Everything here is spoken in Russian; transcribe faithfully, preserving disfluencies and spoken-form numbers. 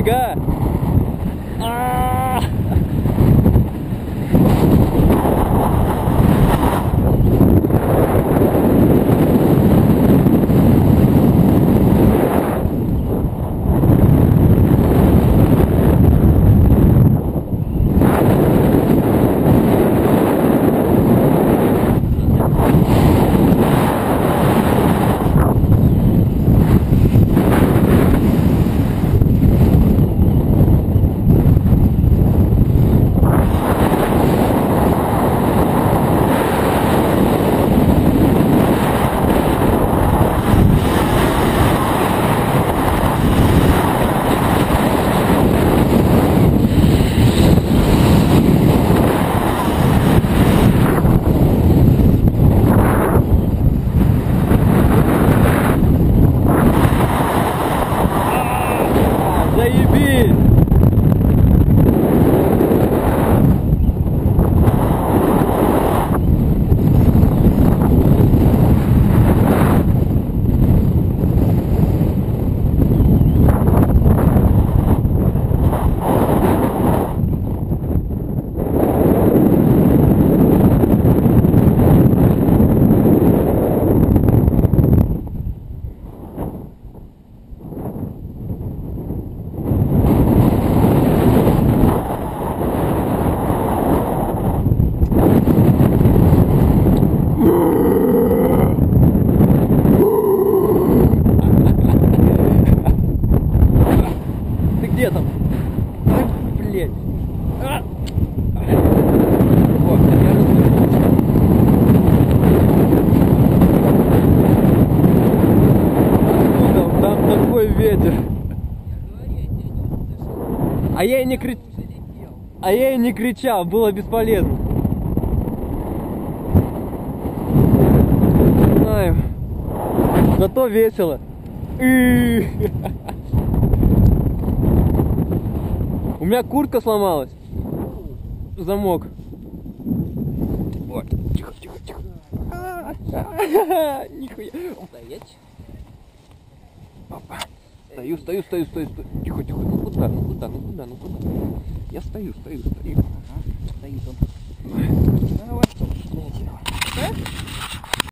Нифига! А-а-а! Заебись! Ты где там? Ай, блядь. А! Вот, я развернулся. Откуда там такой ветер? А я и не кричал. А я и не кричал, было бесполезно. Не знаю. Зато весело. У меня куртка сломалась. Замок. Вот. Тихо, тихо, тихо. Нихуя. Стоять. Опа. Стою, стою, стою, стою, стою. Тихо, тихо. Ну куда, ну куда, ну куда, ну куда? Я стою, стою, стою. Ага. Стою там. Давай.